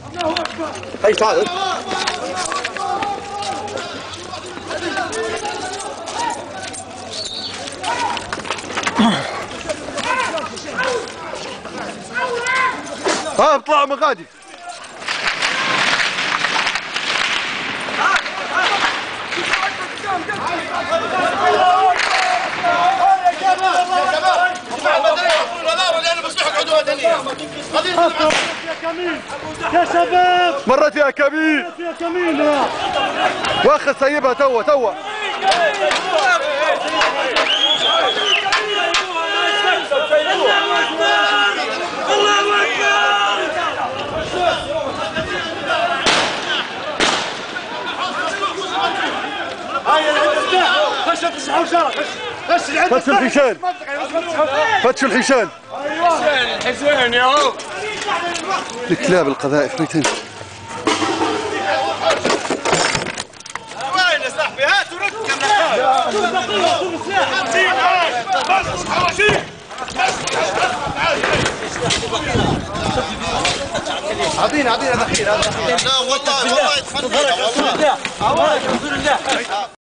هي تعال. ها اطلعوا مغادي. يا كمين يا شباب، مرت يا كمين، يا كمين يا واخد سيبها توا توا. خش تصحوا شرف، خش فتشوا الحيشان، فتشوا الحيشان. الحسين يا هو الكلاب القذائف ميتين. وين يا صاحبي؟ هات وركب عطينا ذخيره. لا والله يتخلى والله